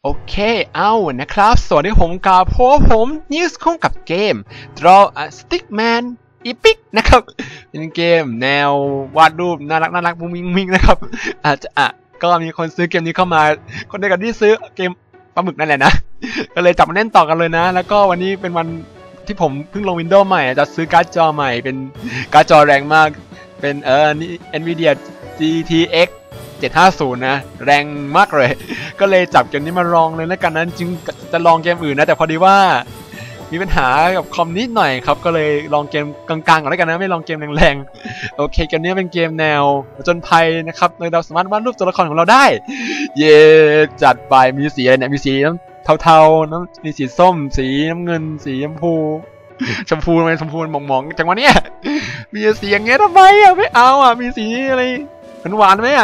โอเคเอานะครับสวัสดีผมกาเพราะผมนิวส์คุ้งกับเกม Draw a Stickman Epic นะครับเป็นเกมแนววาดรูปน่ารักมุ้งมิ้งนะครับอาจจะก็มีคนซื้อเกมนี้เข้ามาคนเดียวกันที่ซื้อเกมปลาหมึกนั่นแหละนะก็เลยจับมาเล่นต่อกันเลยนะแล้วก็วันนี้เป็นวันที่ผมเพิ่งลง Windows ใหม่จะซื้อการ์ดจอใหม่เป็นการ์ดจอแรงมากเป็นนี่ Nvidia GTX 750นะแรงมากเลยก็เลยจับเกมนี้มาลองเลยแล้วกันนั้นจริงจะลองเกมอื่นนะแต่พอดีว่ามีปัญหากับคอมนิดหน่อยครับก็เลยลองเกมกลางๆก่อนแล้วกันนะไม่ลองเกมแรงๆโอเคเกมนี้เป็นเกมแนวผจญภัยนะครับโดยเราสามารถวาดรูปตัวละครของเราได้เย่จัดไปมีสีอะไรเนี่ยมีสีน้ำเทาๆน้ำมีสีส้มสีน้ำเงินสีชมพูทำไมชมพูมันหมองๆจังวะเนี่ยมีสีอย่างเงี้ยทำไมไม่เอามีสีอะไรหวานไหม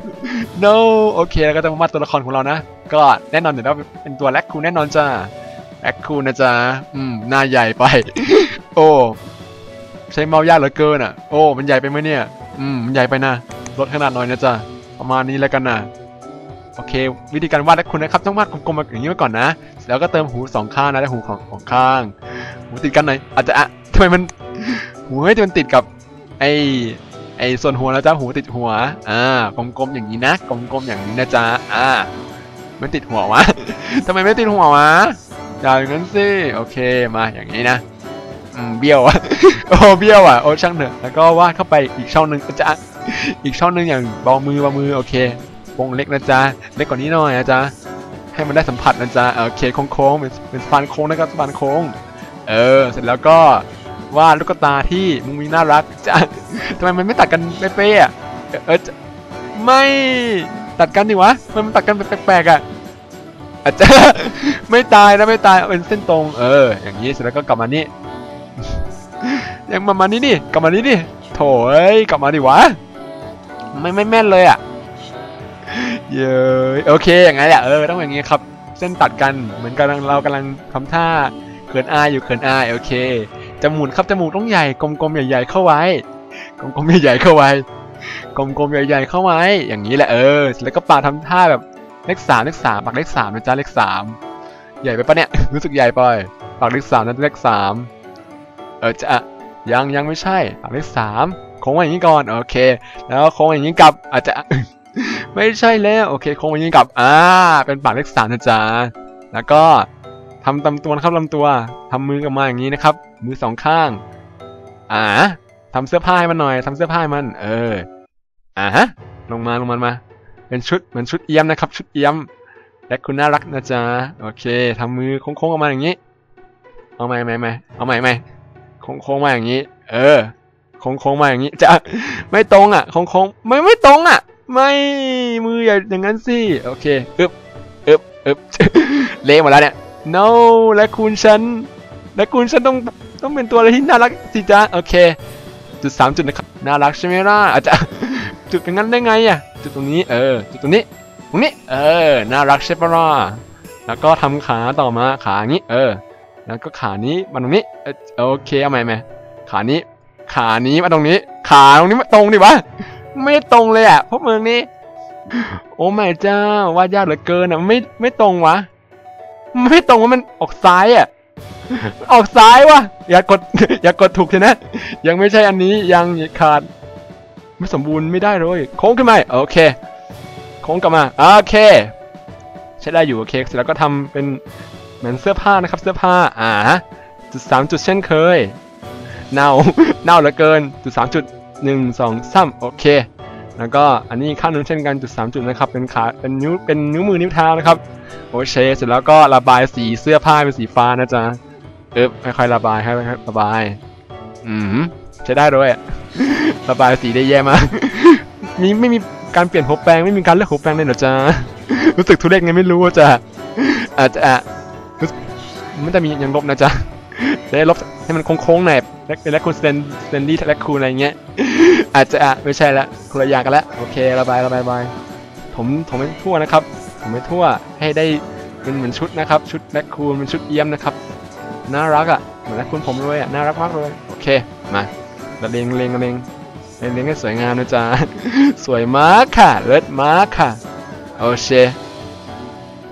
no โอเคแล้วก็จะมาตัวละครของเรานะก็แน่นอนเดี๋ยวเราเป็นตัวแรคคูนแน่นอนจ้าแรคคูนนะจ๊ะหน้าใหญ่ไป โอ้ใช้เมาส์ยากเหลือเกินโอ้มันใหญ่ไปไหมเนี่ยมันใหญ่ไปนะลดขนาดหน่อยนะจ๊ะประมาณนี้แล้วกันนะโอเควิธีการวาดแรคคูนนะครับต้องวาดกลมๆอย่างนี้ไว้ก่อนนะแล้วก็เติมหูสองข้างนะและหูของข้างหูติดกันหน่อยอาจจะทำไมมันหูให้มันติดกับไอส่วนหัวนะจ๊ะหูติดหัวกลมๆอย่างนี้นะกลมๆอย่างนี้นะจ๊ะไม่ติดหัววะ ทำไมไม่ติดหัววะอย่างนั้นสิโอเคมาอย่างนี้นะเบี้ยวโอ้เบี้ยวโอ้ช่างเถอะแล้วก็วาดเข้าไปอีกช่องหนึ่งจ๊ะอีกช่องหนึ่งอย่างเบามือโอเควงเล็กนะจ๊ะเล็กกว่านี้หน่อยนะจ๊ะให้มันได้สัมผัสนะจ๊ะโอเคโค้งเป็นสะพานโค้งนะครับสะพานโค้งเสร็จแล้วก็วาดลูกตาที่มุ้งมิ้งน่ารักจ้ะทำไมมันไม่ตัดกันเป๊ะไม่ตัดกันดิวะมันตัดกันแปลกอาจจะไม่ตายนะไม่ตายเป็นเส้นตรงอย่างนี้เสร็จแล้วก็กลับมานี่ยังมานี่ดิกลับมานี่ดิโถกลับมาดิวะไม่แม่นเลยเย้โอเคอย่างไงต้องอย่างงี้ครับเส้นตัดกันเหมือนเรากำลังทำท่าเขินอายอยู่เขินอายโอเคจมูกครับจมูกต้องใหญ่กลมๆใหญ่ๆเข้าไว้กลมๆใหญ่ๆเข้าไว้กลมๆใหญ่ๆเข้าไว้อย่างนี้แหละแล้วก็ปากทำท่าแบบเลข 3ปากเลข 3นะจ๊ะเลข 3ใหญ่ไปปะเนี่ยรู้สึกใหญ่ไปปากเลข 3นะเลข 3จะยังไม่ใช่ปากเลข 3โค้งอย่างนี้ก่อนโอเคแล้วโค้งอย่างนี้กลับอาจจะ ไม่ใช่แล้วโอเคโค้งอย่างนี้กลับเป็นปากเลข 3นะจ๊ะแล้วก็ทำลำตัวนะครับลำตัวทำมือกลับมาอย่างนี้นะครับมือสองข้างทำเสื้อผ้าให้มันหน่อยทำเสื้อผ้าให้มันลงมาเป็นชุดเหมือนชุดเอี้ยมนะครับชุดเอี้ยมและคุณน่ารักนะจ๊ะโอเคทำมือโค้งๆออกมาอย่างนี้เอาใหม่เอาใหม่โค้งมาอย่างนี้โค้งมาอย่างนี้จะไม่ตรงโค้งไม่ตรงไม่มืออย่างนั้นสิโอเคอึบ เละหมดแล้วเนี่ย no และคุณฉันต้องเป็นตัวอะไรที่น่ารักสิจ๊ะโอเคจุด3จุดนะครับน่ารักใช่ไหมล่ะอาจจะจุดเป็นงั้นได้ไงจุดตรงนี้จุดตรงนี้น่ารักใช่ปะล่ะแล้วก็ทำขาต่อมาขาอย่างนี้แล้วก็ขานี้มาตรงนี้โอเคเอาใหม่ขานี้มาตรงนี้ขาตรงนี้มาตรงดิวะไม่ตรงเลยพวกมึงนี่โอ้ไม่เจ้าวาดยากเหลือเกินไม่ตรงวะไม่ตรงว่ามันออกซ้ายออกซ้ายวะอย่ากดถูกใช่นะยังไม่ใช่อันนี้ยังขาดไม่สมบูรณ์ไม่ได้เลยโค้งขึ้นมาโอเคโค้งกลับมาโอเคใช้ได้อยู่โอเคเสร็จแล้วก็ทำเป็นเหมือนเสื้อผ้านะครับเสื้อผ้าจุด3จุดเช่นเคยเน่าเหลือเกินจุด3จุด1 2 3โอเคแล้วก็อันนี้ข้างนึงเช่นกันจุด3จุดนะครับเป็นขาเป็นนิ้วมือนิ้วเท้านะครับโอเคเสร็จแล้วก็ระบายสีเสื้อผ้าเป็นสีฟ้านะจ๊ะค่อยๆระบายให้ระบายใช้ได้ด้วยระบายสีได้แย่มากไม่มีการเปลี่ยนหัวแปรงไม่มีการเลือกหัวแปรงเลยเหรอจ๊ะรู้สึกทุเรศไงไม่รู้จ้ะอาจจะมันจะมีอย่างลบนะจ๊ะได้ลบให้มันโค้งๆหน่อยเป็นแลคคูนสแตนดี้แลคคูนอะไรเงี้ยอาจจะไม่ใช่ละคนละอย่างกันละโอเคระบายผมไม่ทั่วนะครับผมไม่ทั่วให้ได้เป็นเหมือนชุดนะครับชุดแลคคูนเป็นชุดเอี้ยมนะครับน่ารักเหมือนแลคคูนผมเลยน่ารักมากเลยโอเคมาเล็งให้สวยงามนะจ๊ะสวยมากค่ะเลิศมากค่ะโอเค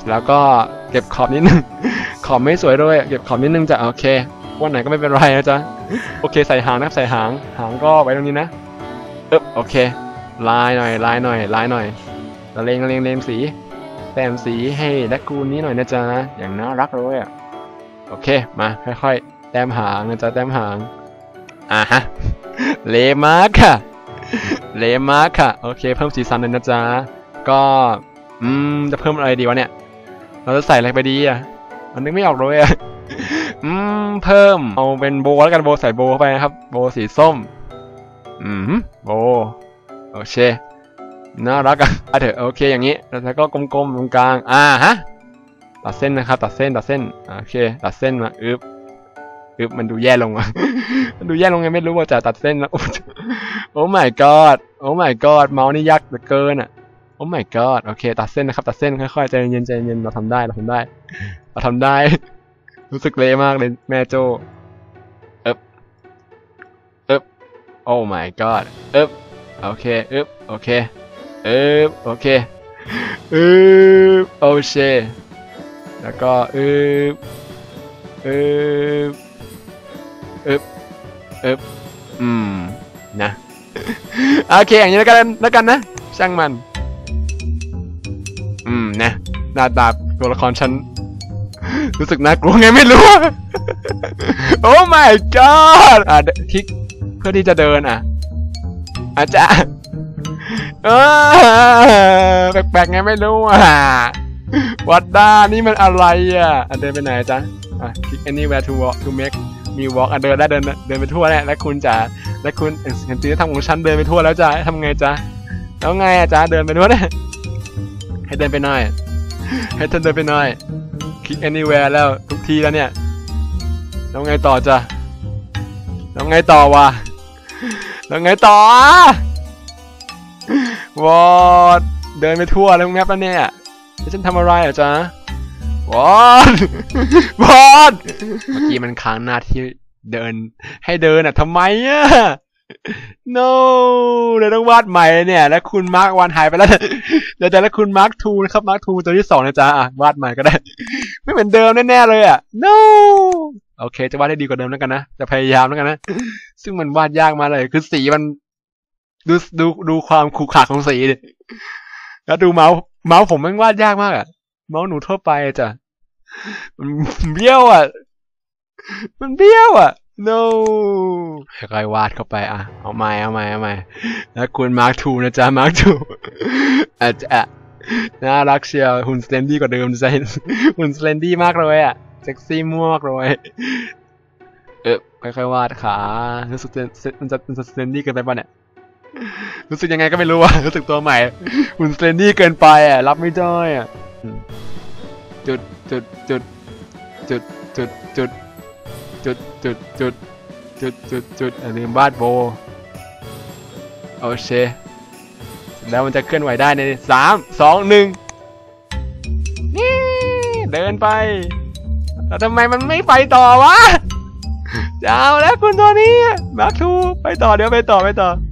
แล้วก็เก็บขอบนิดนึง ขอบไม่สวยด้วยเก็บขอบนิดนึงจะโอเควันไหนก็ไม่เป็นไรนะจ๊ะโอเคใส่หางนะใส่หางก็ไว้ตรงนี้นะโอเคลายหน่อยแล้วเลงสีแต้มสีให้แลคคูนนี้หน่อยนะจ๊ะอย่างน่ารักเลยอ่ะโอเคมาค่อยๆแต้มหางนะจ๊ะแต้มหางฮะเลมาร์ค่ะโอเคเพิ่มสีสันเลยนะจ๊ะก็จะเพิ่มอะไรดีวะเนี่ยเราจะใส่อะไรไปดีอ่ะมันนึกไม่ออกเลยอ่ะเพิ่มเอาเป็นโบแล้วกันโบใส่โบเข้าไปนะครับโบสีส้มโบโอเคน่ารักอ่ะเถอะโอเคอย่างนี้แล้วก็กลมๆตรงกลางฮะตัดเส้นนะครับตัดเส้นโอเคตัดเส้นมามันดูแย่ลงอ่ะ มันดูแย่ลงไงไม่รู้ว่าจะตัดเส้นแล้วโอ้ my god เมาส์นี่ยากเหลือเกินอ่ะโอ้ my god โอเคตัดเส้นนะครับตัดเส้นค่อยๆใจเย็นเราทำได้รู้สึกเละมากเลยแม่โจโอ้ my god โอเคโอเคโอเคโอเคแล้วก็นะโอเคอย่างนี้แล้วกันนะช่างมันนะหน้าตาตัวละครฉันรู้สึกน่ากลัวไงไม่รู้ โอ้ my god คลิกเพื่อที่จะเดินอาจารย์แปลกๆไงไม่รู้วัดด้านี่มันอะไรเดินไปไหนจ๊ะคลิก anywhere to walk to make me walk เดินไปทั่วแล้วคุณจ๋าแล้วคุณเห็นตีทำของฉันเดินไปทั่วแล้วจ้ะทำไงจ๊ะแล้วไงจ๊ะเดินไปทั่วเนี่ยให้เดินไปหน่อยคลิก anywhere แล้วทุกทีแล้วเนี่ยแล้วไงต่อจ๊ะแล้วไงต่อวะแล้วไงต่อวอดเดินไปทั่วแล้วแมปแล้วเนี่ยฉันทำอะไรจ๊ะวอดเมื่อกี้มันค้างหน้าที่เดินให้เดินทำไมno เดี๋ยวต้องวาดใหม่เนี่ยแล้วคุณมาร์ควันหายไปแล้วเดี๋ยวแล้วคุณมาร์คทูนะครับมาร์คทูตัวที่2นะจ๊ะวาดใหม่ก็ได้ไม่เหมือนเดิมแน่ๆเลยno โอเคจะวาดได้ดีกว่าเดิมแล้วกันนะจะพยายามแล้วกันนะซึ่งมันวาดยากมาเลยคือสีมันดูความขรุขระของสีดิแล้วดูเมาส์ผมมันวาดยากมากเมาส์หนูทั่วไปจ้ะมันเบี้ยวมันเบี้ยวno ค่อยๆวาดเข้าไปเอาใหม่แล้วคุณมาร์คทูนะจ๊ะมาร์คทูอาจจะน่ารักเชียวหุ่นสแลนดี้กว่าเดิมจะเห็นหุ่นสแลนดี้มากเลยเซ็กซี่มากเลยค่อยๆวาดขารู้สึกมันจะสแลนดี้เกินไปป่ะเนี่ยรู้สึกยังไงก็ไม่รู้รู้สึกตัวใหม่หุ่นสแลนดี้เกินไปรับไม่ได้จุดลืมวาดโบโอเคแล้วมันจะเคลื่อนไหวได้ใน3 2 1นี่เดินไปแล้วทำไมมันไม่ไปต่อวะจะเอาแล้วคุณตัวนี้มาร์คทูไปต่อเดี๋ยวไปต่อ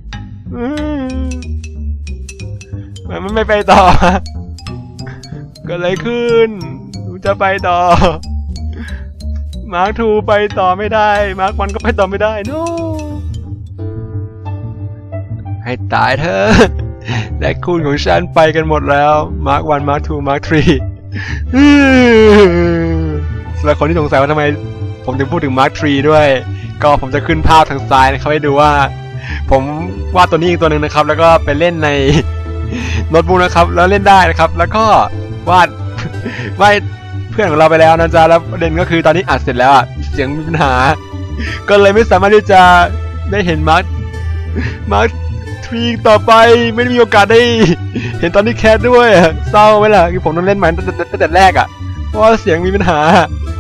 มันไม่ไปต่อก็เลยขึ้นจะไปต่อมาร์คทูไปต่อไม่ได้มาร์ควันก็ไปต่อไม่ได้no ให้ตายเถอะและคุณของฉันไปกันหมดแล้วมาร์ควันมาร์คทูมาร์คทรีสำหรับคนที่สงสัยว่าทำไมผมถึงพูดถึงมาร์คทรีด้วยก็ผมจะขึ้นภาพทางซ้ายนะครับให้ดูว่าผมวาดตัวนี้อีกตัวหนึ่งนะครับแล้วก็ไปเล่นในโน้ตบุ๊กนะครับแล้วเล่นได้นะครับแล้วก็วาดเพื่อนของเราไปแล้วนะจ๊ะแล้วประเด็นก็คือตอนนี้อัดเสร็จแล้วเสียงมีปัญหาก็เลยไม่สามารถที่จะได้เห็นมาร์คทรีต่อไปไม่ได้มีโอกาสได้เห็นตอนนี้แคสด้วยเศร้าไหมล่ะคือผมต้องเล่นใหม่ตั้งแต่แรกเพราะว่าเสียงมีปัญหา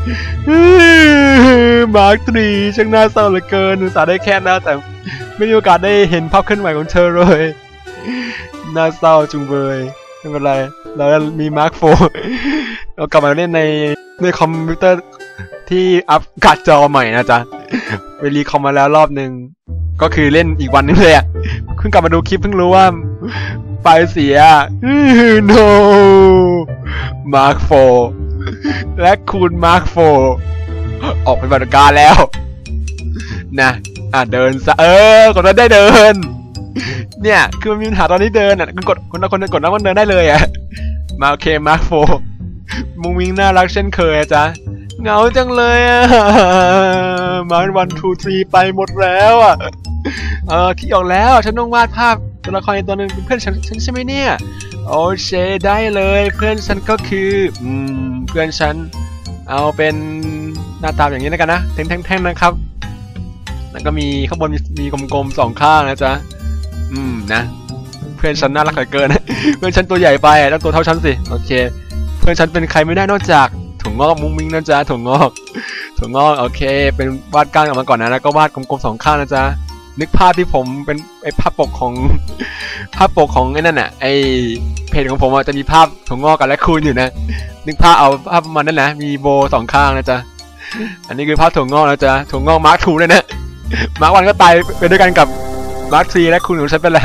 มาร์คทรีช่างน่าเศร้าเหลือเกินอุตส่าห์ได้แคสแล้วแต่ไม่มีโอกาสได้เห็นภาพเคลื่อนไหวของเธอเลยน่าเศร้าจุงเบยไม่เป็นไรเรามีมาร์คโฟเรากลับมาเล่นในคอมพิวเตอร์ที่อัปการ์ดจอใหม่นะจ๊ะไปรีคอมมาแล้วรอบนึงก็คือเล่นอีกวันนึงเลยเพิ่งกลับมาดูคลิปเพิ่งรู้ว่าไฟเสียno มาร์คโฟและคูณมาร์คโฟออกเป็นปฏิบัติการแล้วนะเดินซะกดได้เดินเนี่ยคือมันมีปัญหาตอนนี้เดินกดคนกดแล้วมันเดินได้เลยมาโอเคมาร์คโฟมุ้งมิ้งน่ารักเช่นเคยจ๊ะเหงาจังเลยมาวันทูทรีไปหมดแล้วคิดออกแล้วฉันต้องวาดภาพตัวละครในตัวหนึ่งเป็นเพื่อนฉันใช่ไหมเนี่ยโอเคได้เลยเพื่อนฉันก็คือเพื่อนฉันเอาเป็นหน้าตาอย่างนี้แล้วกันนะแท่งๆนะครับแล้วก็มีข้างบนมีกลมๆ2ข้างนะจ๊ะนะเพื่อนฉันน่ารักเหลือเกินเพื่อนฉันตัวใหญ่ไปต้องตัวเท่าฉันสิโอเคเพื่อนฉันเป็นใครไม่ได้นอกจากถั่วงอกมุ้งมิ้งนะจ๊ะถั่วงอกโอเคเป็นวาดก้านออกมาก่อนนะแล้วก็วาดกลมๆ2ข้างนะจ๊ะนึกภาพที่ผมเป็นไอ้ภาพปกของไอ้นั่นน่ะไอ้เพจของผมจะมีภาพถั่วงอกกับและคูณอยู่นะนึกภาพเอาภาพมันนั่นนะมีโบ2ข้างนะจ๊ะอันนี้คือภาพถั่วงอกนะจ๊ะถั่วงอกมาร์คทูเลยนะมาร์ควันก็ตายไปด้วยกันกับมาร์คทรีและคูณของฉันไปแล้ว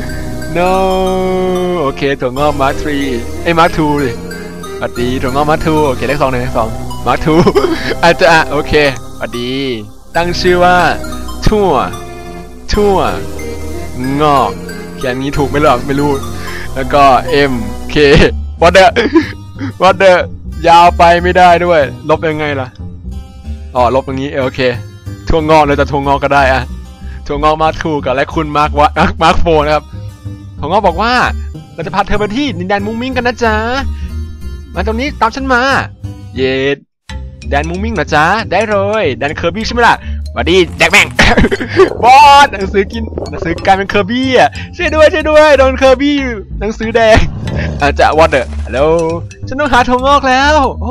no โอเคถั่วงอกมาร์คทรีมาร์คทูดิสวัสดีถั่วงอกมาร์คทูโอเคเลข2เลข2มาร์คทูอาจจะโอเคสวัสดีตั้งชื่อว่าทั่วงอกแค่นี้ถูกไหมล่ะไม่รู้แล้วก็ MK วัดเดอร์ยาวไปไม่ได้ด้วยลบยังไงล่ะลบอย่างนี้โอเคถั่วงอกเลยแต่ถั่วงอกก็ได้ถั่วงอกมาร์คทูกับและคุณมาร์คโฟนะครับถั่วงอกบอกว่าเราจะพาเธอไปที่ดินแดนมุ้งมิ้งกันนะจ๊ะมาตรงนี้ตามฉันมาเย็ดแดนมุ้งมิ้งนะจ๊ะได้เลยแดนเคอร์บี้ใช่ไหมล่ะสวัสดีแจ็คแม่งบอสหนังสือกลายเป็นเคอร์บี้ช่วยด้วยโดนเคอร์บี้หนังสือแดงจะวอเตอร์ฮัลโหลฉันต้องหาถั่วงอกแล้วโอ้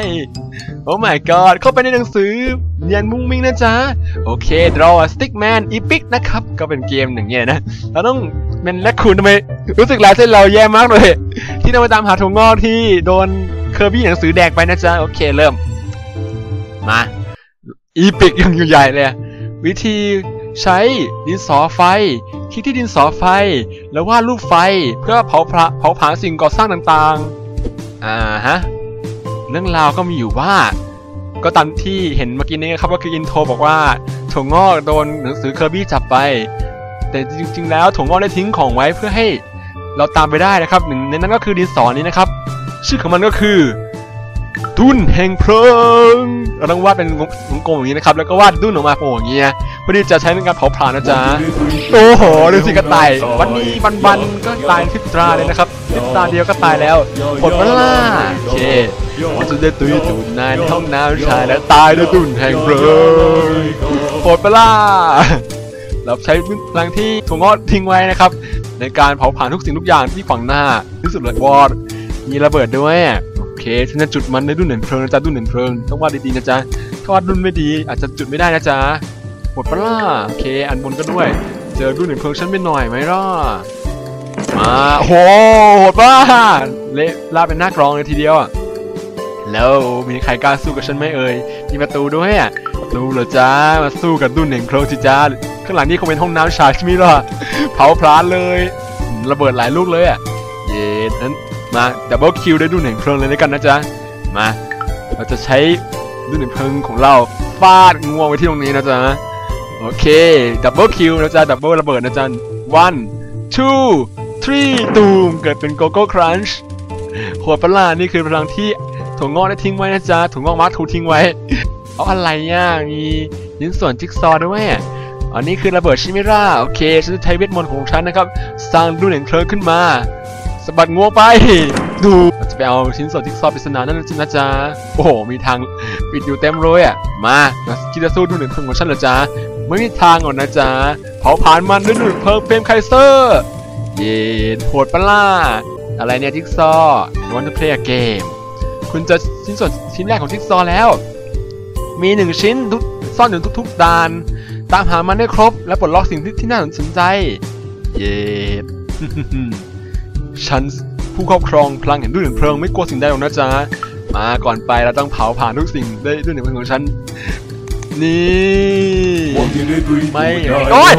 my god เข้าไปในหนังสือเรียนมุ้งมิ้งนะจ๊ะโอเค draw a stickman epic นะครับก็เป็นเกมอย่างเงี้ยนะเราต้องเป็นและคุณทำไมรู้สึกลายเส้นเราแย่มากเลยที่ต้องไปตามหาถั่วงอกที่โดนเคอร์บี้หนังสือแดงไปนะจ๊ะโอเคเริ่มมาอีพิกยังอยู่ใหญ่เลยวิธีใช้ดินสอไฟคลิกที่ดินสอไฟแล้ววาดรูปไฟเพื่อเผาผลาญสิ่งก่อสร้างต่างๆฮะเรื่องราวก็มีอยู่ว่าก็ตามที่เห็นเมื่อกี้นี้ครับก็คืออินโทรบอกว่าถั่วงอกโดนหนังสือเคอร์บี้จับไปแต่จริงๆแล้วถั่วงอกได้ทิ้งของไว้เพื่อให้เราตามไปได้นะครับหนึ่งในนั้นก็คือดินสอนี้นะครับชื่อของมันก็คือดุ้นแห่งเพลิงเราต้องวาดเป็นวงกลมอย่างนี้นะครับแล้วก็วาดดุ้นออกมาโผล่อย่างนี้เพื่อที่จะใช้ในการเผาผลาญนะจ๊ะโอ้โหดูสิกระต่ายวันนี้วันก็ตายทิศตราเลยนะครับทิศตราเดียวก็ตายแล้วหมดเวลาโอเคมันจะได้ตุยตุ่นในห้องน้ำชายและตายด้วยดุ้นแห่งเพลิงหมดเวลาเราใช้พลังที่ถั่วงอกทิ้งไว้นะครับในการเผาผลาญทุกสิ่งทุกอย่างที่ฝังหน้าที่สุดเลยวอดมีระเบิดด้วยโอเคฉันจะจุดมันในดุ้นแห่งเพลิงนะจ๊ะดุ้นแห่งเพลิงต้องวาดดีๆนะจ๊ะถ้าวาดดุ้นไม่ดีอาจจะจุดไม่ได้นะจ๊ะหมดปะล่ะโอเคอันบนก็ด้วยเจอดุ้นแห่งเพลิงฉันไปหน่อยไหมล่ะมาโหดปะเละลาเป็นหน้ากรองเลยทีเดียวแล้วมีใครกล้าสู้กับฉันไหมเอ่ยมีประตูด้วยประตูเหรอจ๊ะมาสู้กับดุ้นแห่งเพลิงสิจ๊ะข้างหลังนี่คงเป็นห้องน้ำชายใช่ไหมล่ะเผาพลาญเลยระเบิดหลายลูกเลยเย็นนั้นมาดับเบิลคิวได้ดุ้นแห่งเพลิงเลยด้วยกันนะจ๊ะมาเราจะใช้ดุ้นแห่งเพลิงของเราฟาดงวงไว้ที่ตรงนี้นะจ๊ะโอเคดับเบิลคิวนะจ๊ะดับเบิลระเบิดนะจ๊ะ 1 2 3 ตูมเกิดเป็นโกโก้ครันช์โหดปะล่ะนี่คือพลังที่ถั่วงอกได้ทิ้งไว้นะจ๊ะถั่วงอกมาร์คทูทิ้งไว้เอาอะไรมีชิ้นส่วนจิ๊กซอว์ด้วยอันนี้คือระเบิดชิมิร่าโอเคฉันจะใช้เวทมนต์ของฉันนะครับสร้างดุ้นแห่งเพลิงขึ้นมาสะบัดงวงไปดูจะไปเอาชิ้นส่วนจิ๊กซอว์ปริศนานั่นนะจ๊ะโอ้โหมีทางปิดอยู่เต็มเลยมาคิดจะสู้ดุ้นแห่งเพลิงของฉันเหรอจ๊ะไม่มีทางหรอกนะจ๊ะเผาผลาญมันด้วยดุ้นแห่งเพลิงเฟรมไคเซอร์เย็นโหดปะล่ะอะไรเนี่ยจิ๊กซอว์ Want to play a game คุณจะชิ้นส่วนชิ้นแรกของจิ๊กซอว์แล้วมี1ชิ้นซ่อนอยู่ทุกๆด่านตามหามันได้ครบและปลดล็อกสิ่งที่น่าสนใจเย็ด ฉันผู้ครอบครองพลังแห่งดุ้นแห่งเพลิงไม่กลัวสิ่งใดหรอกนะจ๊ะมาก่อนไปเราต้องเผาผ่านทุกสิ่งได้ดุ้นแห่งเพลิงของฉันนี่ไม่โอ้ย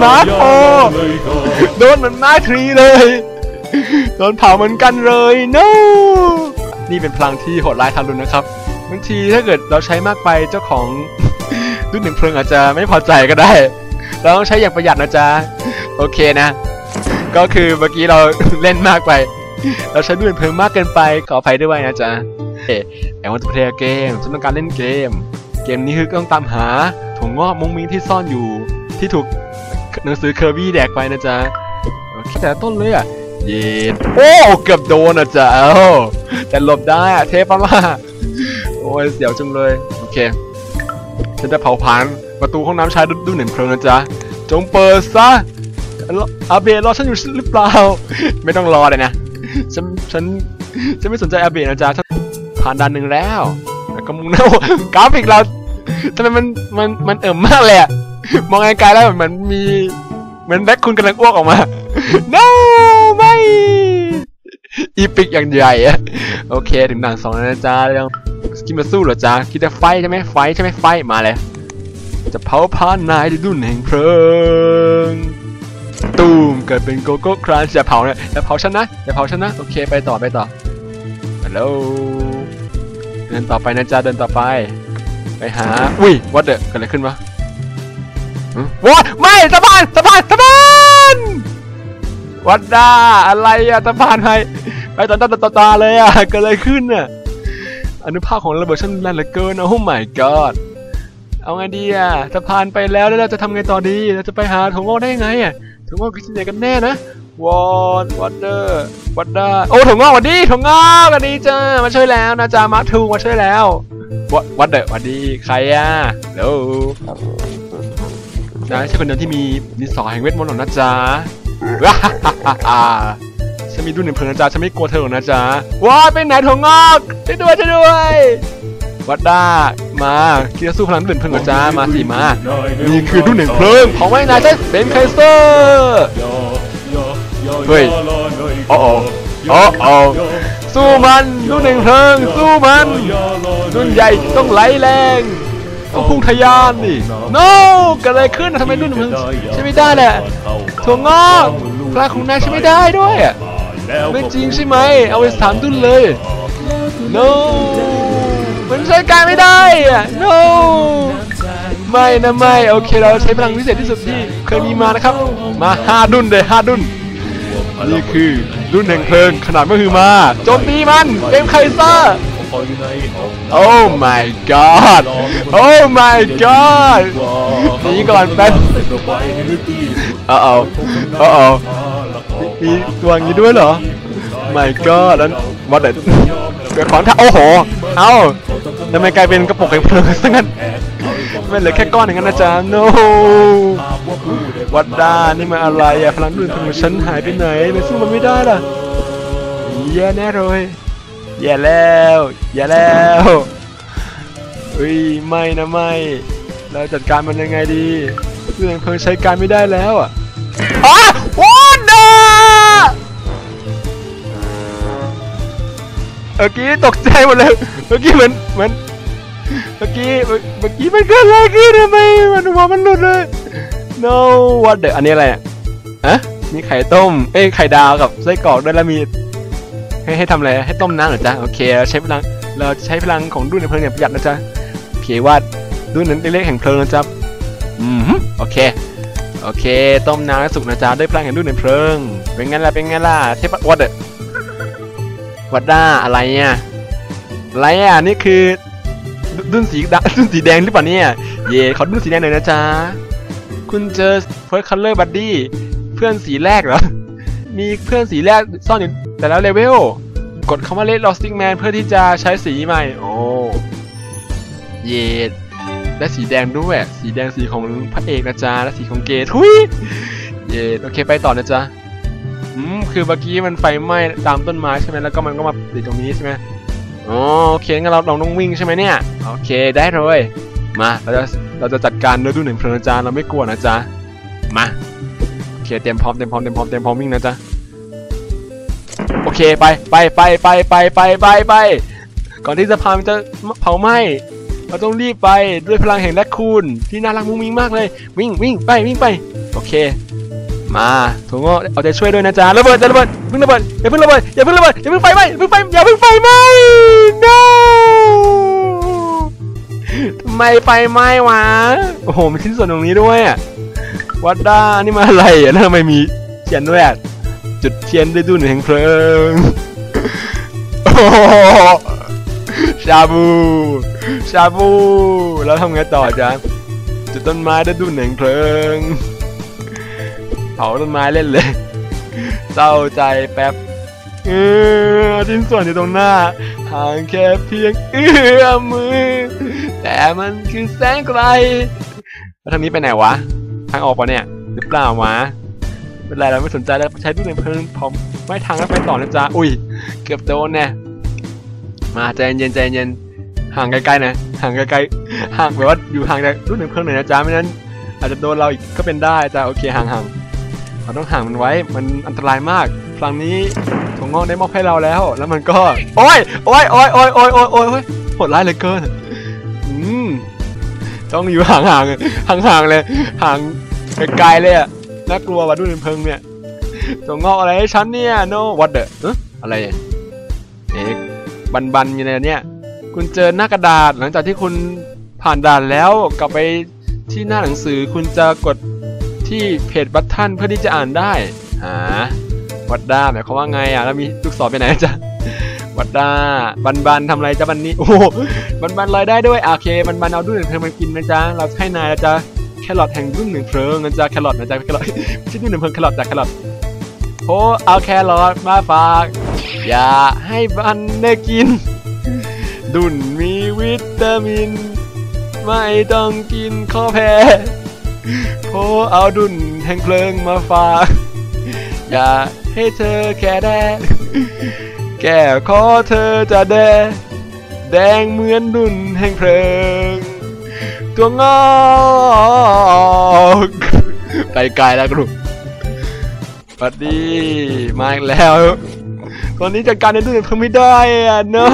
มาร์คโอโดนเหมือนมาร์คทรีเลยโดนเผาเหมือนกันเลย no นี่เป็นพลังที่โหดร้ายทารุณนะครับบางทีถ้าเกิดเราใช้มากไปเจ้าของรุ่นหนึ่งเพลิงอาจจะไม่พอใจก็ได้เราต้องใช้อย่างประหยัดนะจ๊ะโอเคนะก็คือเมื่อกี้เราเล่นมากไปเราใช้รุ่นหนึ่งเพลิงมากเกินไปขออภัยด้วยนะจ๊ะแต่ว่าจะเพลย์เกมฉันต้องการเล่นเกมนี้คือต้องตามหาถั่วงอกมุ้งมิ้งที่ซ่อนอยู่ที่ถูกหนังสือเคอร์บี้แดกไปนะจ๊ะโอเคแต่ต้นเลยอ่ะเย็นโอ้เกือบโดนนะจ๊ะแต่หลบได้อะเทปะล่ะโอ้ยเสียวจังเลยโอเคฉันจะเผาผลาญประตูห้องน้ำชายดูหนึ่งเพลิงนะจ๊ะจงเปิดซะอาเบะรอฉันอยู่หรือเปล่าไม่ต้องรอเลยนะฉันไม่สนใจอาเบะนะจ๊ะผ่านด่านหนึ่งแล้วก็มุ่งหน้ากราฟิกเราทำไมมันมากเลยอะมองไกลๆแล้วเหมือนแบ็คคุณกำลังอ้วกออกมา no ไม่อีพิกอย่างใหญ่อะโอเคถึงด่าน2แล้วนะจ๊ะยังคิดมาสู้เหรอจ๊ะคิดจะไฟใช่ไหมไฟมาเลยจะเผาพานนายด้วยดุนแห่งเพลิงตูมเกิดเป็นโกโก้ครันช์อย่าเผาเนี่ยอย่าเผาฉันนะโอเคไปต่อฮัลโหลเดินต่อไปนะจ๊ะเดินต่อไปหาอุ้ยวัดเกิดอะไรขึ้นวะวัดไม่สะพานวัดด้าอะไรอะสะพานไปต่อเลยอะเกิดอะไรขึ้นอะอนุภาคของระเบิดชั้นแรงเหลือเกินโอ้ my god เอาไงดีอะสะพานไปแล้วเราจะทำไงต่อดีเราจะไปหาถั่วงอกได้ยังไงอะถั่วงอกคือที่ไหนกันแน่นะวัดด้าโอ้ถั่วงอกวันดีถั่วงอกวันดีจ้ามาช่วยแล้วนะจ้ามาร์คทูมาช่วยแล้ววัดดีใครอะโหลนะใช่คนเดียวที่มีดินสอแห่งเวทมนต์หรอนะจ๊ะฉันมีดุนหนึ่งเพลิงนะจ๊ะฉันไม่กลัวเธอหรอกนะจ๊ะว้าเป็นไหนถั่วงอกช่วยด้วยวัดด้ามาคิดจะสู้พลังดุนหนึ่งเพลิงนะจ๊ะมาสิมานี่คือดุนหนึ่งเพลิงของไว้นายใช่เป็นไคเซอร์เฮ้ยโอ้สู้มันดุนหนึ่งเพลิงสู้มันดุนใหญ่ต้องไหลแรงต้องพุ่งทะยานดิ no เกิดอะไรขึ้นทำไมดุนหนึ่งเพลิงใช่ไม่ได้แหละถั่วงอกพลังของนายใช่ไม่ได้ด้วยไม่จริงใช่ไหมเอาไป3ดุนเลย no มันใช้การไม่ได้no ไม่นะไม่โอเคเราใช้พลังพิเศษที่สุดที่เคยมีมานะครับมา5ดุนเลย5ดุนนี่คือดุนแห่งเพลิงขนาดมหึมาโจมตีมันเป็นไคเซอร์โอ้ my god โอ้ my god นี่ก่อนแป๊บมีตัวอย่างนี้ด้วยเหรอ my god แล้ววัดเด็ดเกิดของท่าโอ้โหทำไมกลายเป็นกระปุกแห่งเพลิงซะงั้นไม่เหลือแค่ก้อนอย่างนั้นนะจ๊ะ no วัดด้านี่มันอะไรอะพลังดุนพลังฉันหายไปไหนไม่สู้มันไม่ได้ล่ะแย่แน่เลยแย่แล้วอุ้ยไม่นะไม่เราจัดการมันยังไงดีเรื่องเพลิงใช้การไม่ได้แล้วอ่ะวัดด้าเมื่อกี้ตกใจหมดเลยเมื่อกี้เหมือนเมื่อกี้มันเกิดอะไรขึ้นทำไมหัวมันหลุดเลย no what the อันนี้อะไรมีไข่ต้มไข่ดาวกับไส้กรอกด้วยแล้วมีให้ทำอะไรให้ต้มน้ำเหรอจ๊ะโอเคเราใช้พลังของดุนในเพลิงอย่างประหยัดนะจ๊ะโอเคว่าดุนนั้นเล็กๆแห่งเพลิงนะจ๊ะโอเคต้มน้ำให้สุกนะจ๊ะด้วยพลังแห่งดุนในเพลิงเป็นไงล่ะเทปวัดด้าอะไรนี่คือดุนสีแดงหรือเปล่าเนี่ยเขาดุนสีแดงหน่อยนะจ๊ะคุณเจอ First Color Buddy เพื่อนสีแรกเหรอมีเพื่อนสีแรกซ่อนอยู่แต่ละเลเวลกดคำว่า Red Lost Stick Man เพื่อที่จะใช้สีใหม่โอ้และสีแดงด้วยสีแดงสีของพระเอกนะจ๊ะและสีของเกย์ทุยโอเคไปต่อนะจ๊ะคือเมื่อกี้มันไฟไหม้ตามต้นไม้ใช่ไหมแล้วก็มันก็มาติดตรงนี้ใช่ไหมโอเคงั้นเราต้องวิ่งใช่ไหมเนี่ยโอเคได้เลยมาเราจะจัดการด้วยดุนหนึ่งเพลิงนะจ๊ะเราไม่กลัวนะจ๊ะมาโอเคเตรียมพร้อมวิ่งนะจ๊ะโอเคไปก่อนที่สะพานมันจะเผาไหม้เราต้องรีบไปด้วยพลังแห่งแรคคูนที่น่ารักมุ้งมิ้งมากเลยวิ่งไปโอเคมาถั่วงอกเอาใจช่วยด้วยนะจ๊ะระเบิดจะระเบิดเพิ่งระเบิดอย่าเพิ่งระเบิดอย่าเพิ่งไฟไหม้อย่าเพิ่งไฟไหม้ no ทำไมไฟไหม้วะโอ้โหมีชิ้นส่วนตรงนี้ด้วยวัดด้านี่มาอะไรอ่ะแล้วทำไมมีเทียนด้วยจุดเทียนด้วยดุนแห่งเพลิงโอ้ชาบูแล้วทำไงต่อจ๊ะจุดต้นไม้ด้วยดุนแห่งเพลิงเผาต้นไม้เล่นเลยเศร้าใจแป๊บชิ้นส่วนอยู่ตรงหน้าห่างแค่เพียงเอื้อมมือแต่มันคือแสงไกลแล้วทางนี้ไปไหนวะทางออกปะเนี่ยหรือเปล่าวะเป็นไรเราไม่สนใจแล้วใช้ด้วยเพลิงพร้อมไม่ทางแล้วไปต่อนะจ๊ะอุ้ยเกือบโดนแน่มาใจเย็นห่างไกลๆนะห่างไกลๆห่างแบบว่าอยู่ห่างจากรุ่นหนึ่งเพลิงหน่อยนะจ๊ะไม่นั้นอาจจะโดนเราอีกก็เป็นได้จ้ะโอเคห่างเราต้องห่างมันไว้มันอันตรายมากครั้งนี้ถั่วงอกได้มอบให้เราแล้วมันก็โอ้ยโหดร้ายเหลือเกินต้องอยู่ห่างเลยห่างไกลเลยอะน่ากลัวว่ะรุ่นเพลิงเนี่ยถั่วงอกอะไรให้ฉันเนี่ย no what the อะไรบันอยู่ในเนี่ยคุณเจอหน้ากระดาษหลังจากที่คุณผ่านด่านแล้วกลับไปที่หน้าหนังสือคุณจะกดที่เพจบัตทันเพื่อที่จะอ่านได้วัดด้าหมายความว่าไงแล้วมีลูกศรไปไหนจ๊ะวัดด้าบันทำอะไรจ๊ะบันนี้โอ้บันลอยได้ด้วยโอเคบันเอาด้วยหนึ่งเพลิงมากินนะจ๊ะเราให้นายนะจ๊ะแครอทแห่งรุ่นหนึ่งเพลิงนะจ๊ะแครอทนะจ๊ะแครอทไม่ใช่รุ่นหนึ่งเพลิงแครอทจากแครอทโอ้เอาแครอทมาฝากอย่าให้บันได้กินดุนมีวิตามินไม่ต้องกินข้อแพ้โอ้เอาดุนแห่งเพลิงมาฝากอย่าให้เธอแค่แก้ขอเธอจะแดงเหมือนดุนแห่งเพลิงตัวงอกไปไกลแล้วกรุ๊ปสวัสดีมาอีกแล้วตอนนี้จัดการในดุนเพลิงไม่ได้no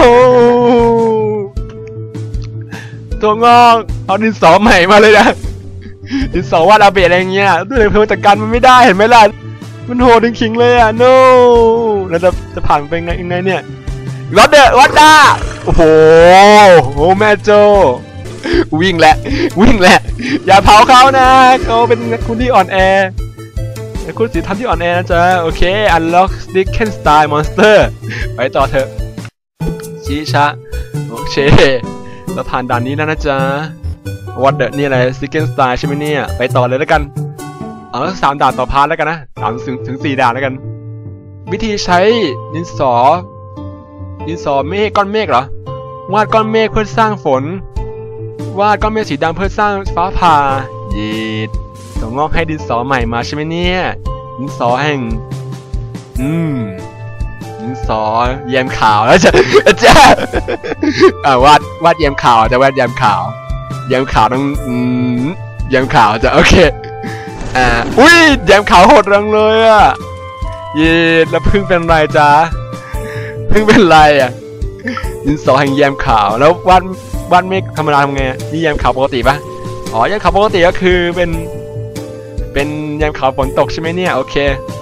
ตัวงอกเอาดินสอใหม่มาเลยนะดินสอวาดอาเบะอะไรเงี้ยดุนเพลิงจัดการมันไม่ได้เห็นไหมล่ะมันโหดจริงๆเลยno แล้วจะผ่านไปยังไงเนี่ยวัดด้าโอ้โหแม่โจวิ่งแหละอย่าเผาเขานะเขาเป็นคุณที่อ่อนแอคุณสีทันที่อ่อนแอนะจ๊ะโอเค unlock Dickenstein monster ไปต่อเถอะชี้ชะโอเคเราผ่านด่านนี้แล้วนะจ๊ะวัดเดอนี่อะไร Dickenstein ใช่ไหมเนี่ยไปต่อเลยแล้วกันเอา3ด่านต่อพาร์ทแล้วกันนะ3 ถึง 4ด่านแล้วกันวิธีใช้ดินสอเมฆก้อนเมฆเหรอวาดก้อนเมฆเพื่อสร้างฝนวาดก้อนเมฆสีดำเพื่อสร้างฟ้าผ่ายีดถั่วงอกให้ดินสอใหม่มาใช่ไหมเนี่ยดินสอแห่งดินสอแยมขาวแล้วจะวาดแยมขาวจะวาดแยมขาวต้องแยมขาวจะโอเคอุ้ยแยมขาวโหดรังเลยยีดแล้วพึ่งเป็นไรจ๊ะพึ่งเป็นไรดินสอแห่งแยมขาวแล้ววาดเมฆธรรมดาทำไงนี่แยมขาวปกติปะแยมขาวปกติก็คือเป็นแยมขาวฝนตกใช่ไหมเนี่ยโอเค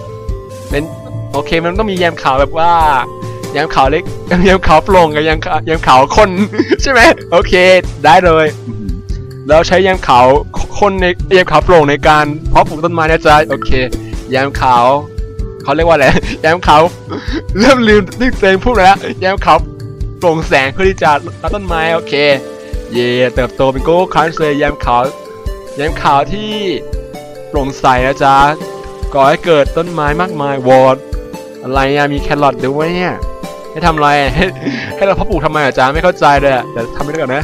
มันต้องมีแยมขาวแบบว่าแยมขาวเล็กแยมขาวโปร่งกับแยมขาวข้นใช่ไหมโอเคได้เลยแล้วใช้แยมขาวข้นในแยมขาวโปร่งในการเพาะปลูกต้นไม้นะจ๊ะโอเคแยมขาวเขาเรียกว่าอะไรแยมขาวเริ่มลืมที่ตัวเองพูดแล้วแยมขาวโปร่งแสงเพื่อที่จะรับต้นไม้โอเคเติบโตเป็นโก้ครั้งเลยแยมขาวที่โปร่งใสนะจ๊ะก่อให้เกิดต้นไม้มากมายวอดอะไรมีแครอทด้วยเนี่ยให้ทำอะไรให้เราเพาะปลูกทำไมจ๊ะไม่เข้าใจเลยแต่ทำไม่ได้ก่อนนะ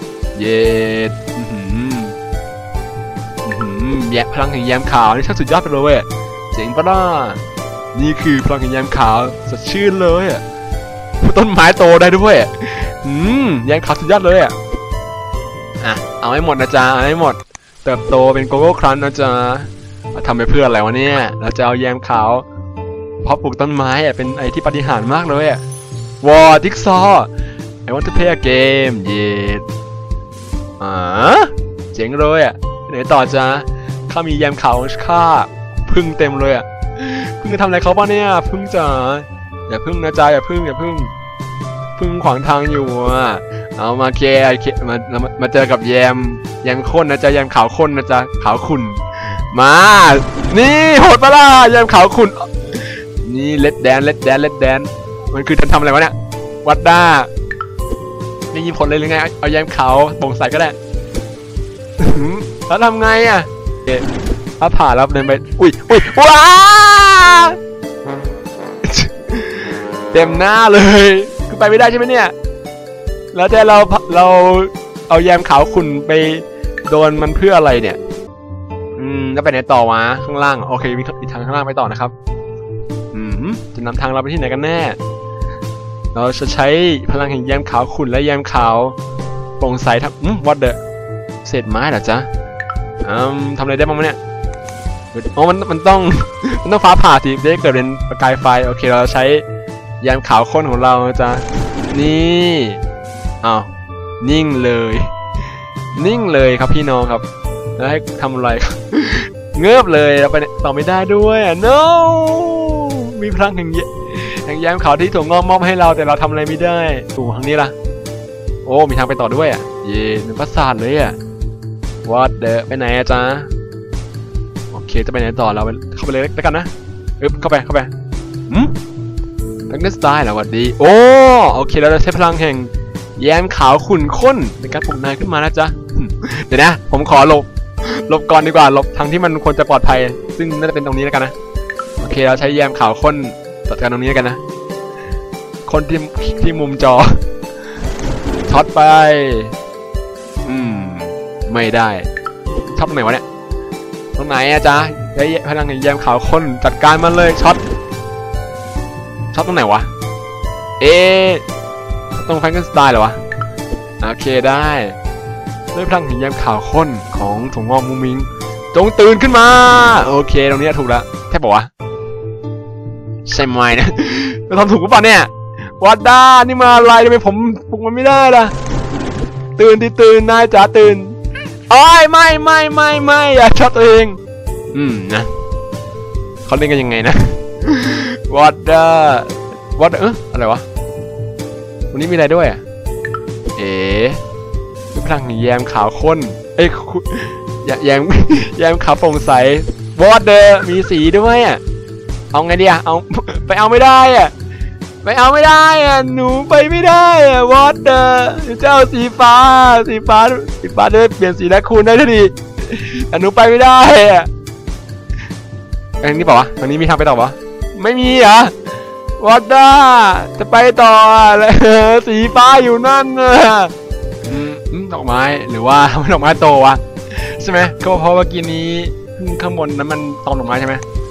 พลังแห่งแยมขาวนี่ช่างสุดยอดไปเลยเว้ยเจ๋งปะล่ะนี่คือพลังแห่งแยมขาวสดชื่นเลยต้นไม้โตได้ด้วยแยมขาวสุดยอดเลยเอาให้หมดนะจ๊ะเอาให้หมดเติบโตเป็นโกโก้ครันนะจ๊ะทำไปเพื่ออะไรวะเนี่ยเราจะเอาแยมขาวเพาะปลูกต้นไม้เป็นไอที่ปาฏิหาริย์มากเลยวอร์ดิกซอI want to play a game อ๋อเจ๋งเลยอ่ะไหนต่อจ้าข้ามีแยมขาวของข้าพึ่งเต็มเลยอ่ะพึ่งจะทำอะไรเขาบ้างเนี่ยพึ่งจ๋าอย่าพึ่งนะจ๊ะอย่าพึ่งพึ่งขวางทางอยู่อ่ะเอามามาเจอกับแยมข้นนะจ๊ะแยมขาวข้นนะจ๊ะขาวขุ่นมานี่โหดปะล่ะแยมขาวขุ่นนี่เลดแดนมันคือจะทำอะไรวะเนี่ยวัดด้าไม่มีผลเลยหรือไงเอาแยมขาวบ่งใส่ก็ได้แล้วทำไงอ่ะถ้าผ่านแล้วเดินไปอุ้ยว้าเต็มหน้าเลยคือไปไม่ได้ใช่ไหมเนี่ยแล้วแต่เราเอาแยมขาวขุ่นไปโดนมันเพื่ออะไรเนี่ยแล้วไปไหนต่อวะข้างล่างโอเคมีทางข้างล่างไปต่อนะครับจะนำทางเราไปที่ไหนกันแน่เราจะใช้พลังแห่งแยมขาวขุ่นและแยมขาวโปร่งใสทับวัดเดอะเศษไม้เหรอจ๊ะทำอะไรได้บ้างเนี่ยอ๋อมันต้องฟ้าผ่าสิได้เกิดเป็นประกายไฟโอเคเราใช้แยมขาวข้นของเราจะนี่อ้าวนิ่งเลยครับพี่น้องครับแล้วให้ทำอะไรเงือบเลยเราไปต่อไม่ได้ด้วยno มีพลังแห่งแยมขาวที่ถูกมอบให้เราแต่เราทำอะไรไม่ได้ถูกทางนี้ล่ะโอ้มีทางไปต่อด้วยอ่ะเย่เป็นปราสาทเลยอ่ะวัดเดอะไปไหนอะจ๊ะโอเคจะไปไหนต่อเราเข้าไปเลยแล้วกันนะเข้าไปแฟงเกอร์สไตล์เหรอวัดดีโอ้โอเคเราจะใช้พลังแห่งแยมขาวขุ่นข้นในการปลุกนายขึ้นมานะจ๊ะเดี๋ยวนะผมขอหลบก่อนดีกว่าหลบทางที่มันควรจะปลอดภัยซึ่งน่าจะเป็นตรงนี้แล้วกันนะโอเคเราใช้แยมขาวข้นจัดการตรงนี้แล้วกันนะคนที่มุมจอช็อตไปไม่ได้ช็อตตรงไหนวะเนี่ยตรงไหนอะจ๊ะใช้พลังแยมขาวข้นจัดการมันเลยช็อตตรงไหนวะตรงแฟรงเกนสไตล์เหรอวะโอเคได้ด้วยพลังแห่งแยมขาวข้นของถั่วงอกมุ้งมิ้งจงตื่นขึ้นมาโอเคตรงนี้ถูกแล้วแค่บอกว่าใช่ไหมนะเราทำถูกหรือเปล่าเนี่ยวัดด้านี่มาอะไรทำไมผมปลุกมันไม่ได้ล่ะตื่นนายจ๋าตื่นอ้อยไม่อย่าช็อตตัวเองนะเขาเล่นกันยังไงนะวัดด้าอะไรวะวันนี้มีอะไรด้วยด้วยพลังแยมขาวข้นแยมขาวโปร่งใสวอเดอร์มีสีด้วยอ่ะเอาไงดีอ่ะไปเอาไม่ได้อ่ะหนูไปไม่ได้อ่ะวอเดอร์เจ้าสีฟ้าได้เปลี่ยนสีแล้วคุณได้ทันทีแต่หนูไปไม่ได้อ่ะอันนี้เปล่าวะอันนี้มีทางไปต่อปะไม่มีอ่ะวอดด้าจะไปต่อเลยสีฟ้าอยู่นั่นน่ะดอกไม้หรือว่าดอกไม้โตวะใช่ไหมก็เพราะเมื่อกี้นี้ข้างบนนั้นมันตอมดอกไม้ใช่ไหม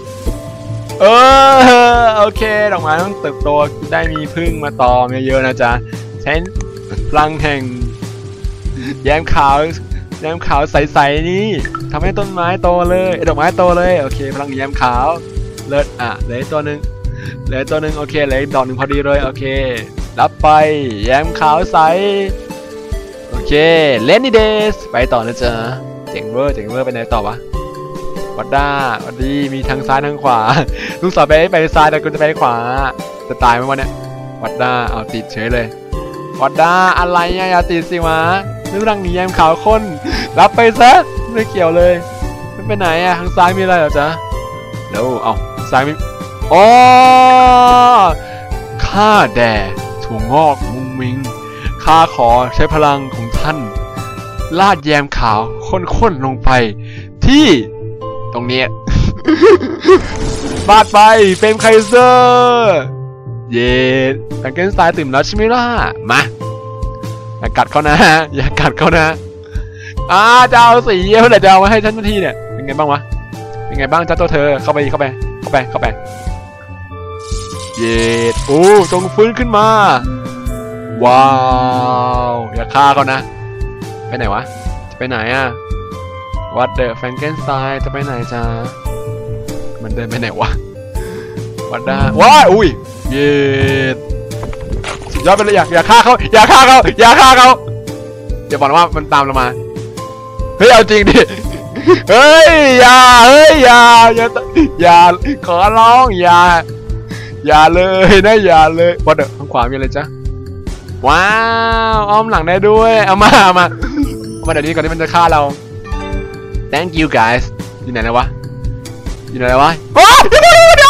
โอเคดอกไม้ต้องเติบโตได้มีพึ่งมาตอมเยอะๆนะจ๊ะใช้พลังแห่งแยมขาวใสๆนี้ทำให้ต้นไม้โตเลยดอกไม้โตเลยโอเคพลังแยมขาวเลิศเหลือตัวหนึ่งโอเคเหลือดอกหนึ่งพอดีเลยโอเครับไปแยมขาวใสโอเคเลนนี่เดสไปต่อนะจ๊ะเจ๋งเวอร์ไปไหนต่อวะวัดด้าวัดดีมีทางซ้ายทางขวาลูกศรไปซ้ายแต่กูจะไปขวาจะตายไหมวะเนี่ยวัดด้าเอาติดเฉยเลยวัดด้าอะไรเนี่ยอย่าติดสิวะนึกรังหนีแยมขาวข้นรับไปซะไม่เกี่ยวเลยไม่ไปไหนทางซ้ายมีอะไรเหรอจ๊ะแล้วเอาซ้ายมีอ๋อข้าแด่ถั่วงอกมุ้งมิ้งข้าขอใช้พลังของท่านลาดแยมขาวข้นลงไปที่ตรงนี้ บาดไปเป็นไคเซอร์เย้แฟรงเกนสไตน์ตื่นแล้วใช่ไหมล่ะมาอย่ากัดเขานะจะเอาสีเพื่อจะเอามาให้ฉันทีเนี่ยเป็นไงบ้างวะเป็นไงบ้างจ้าตัวเธอเข้าไปเย็ดโอ้จงฟื้นขึ้นมาว้าวอย่าฆ่าเขานะไปไหนวะจะไปไหนวัดเดอะแฟรงเกนสไตน์จะไปไหนจ้ามันเดินไปไหนวะวัดได้ว้ายอุ้ยเย็ดสุดยอดไปเลยอย่าฆ่าเขาอย่าบอกว่ามันตามเรามาเฮ้ยเอาจริงดิเฮ้ยอย่าขอร้องอย่าเลยนะอย่าเลยวัดเดอทางขวามีอะไรจ๊ะว้าวอ้อมหลังได้ด้วยเอามาเดี๋ยวนี้ก่อนที่มันจะฆ่าเรา thank you guys อยู่ไหนแล้ววะโอ้ยเดี๋ยว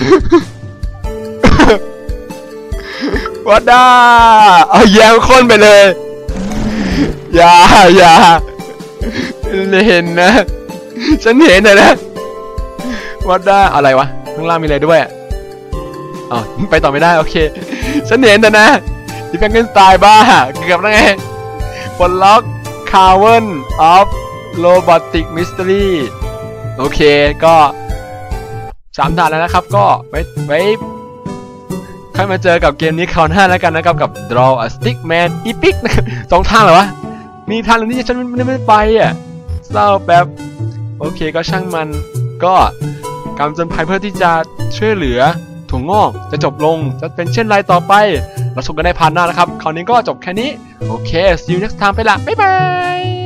วัดด้าเอาแยงคนไปเลยอย่าเห็นนะฉันเห็นนะวัดด้าอะไรวะข้างล่างมีอะไรด้วยอ๋อไปต่อไม่ได้โอเคฉันเห็นนะที่เป็นเงินสไตล์บ้าเกือบแล้วไงปลดล็อก Cavern of Robotic Mystery โอเคก็3 ด่านแล้วนะครับก็ไว้ค่อยมาเจอกับเกมนี้คราวหน้าแล้วกันนะครับกับ Draw a Stickman Epic นะครับ2 ทางเหรอวะมีทางหนึ่งที่ฉันไม่ไปอ่ะเศร้าแป๊บโอเคก็ช่างมันก็การจนภัยเพื่อที่จะช่วยเหลือถั่วงอกจะจบลงจะเป็นเช่นไรต่อไปเราชมกันได้ผ่านหน้านะครับคราวนี้ก็จบแค่นี้โอเค see you next time ไปละบ๊ายบาย